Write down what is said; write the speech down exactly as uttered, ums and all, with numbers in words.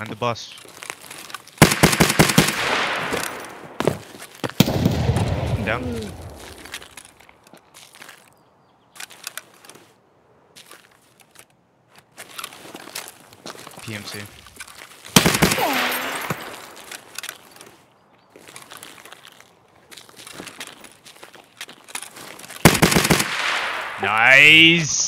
Behind the bus. Down. P M C. Nice!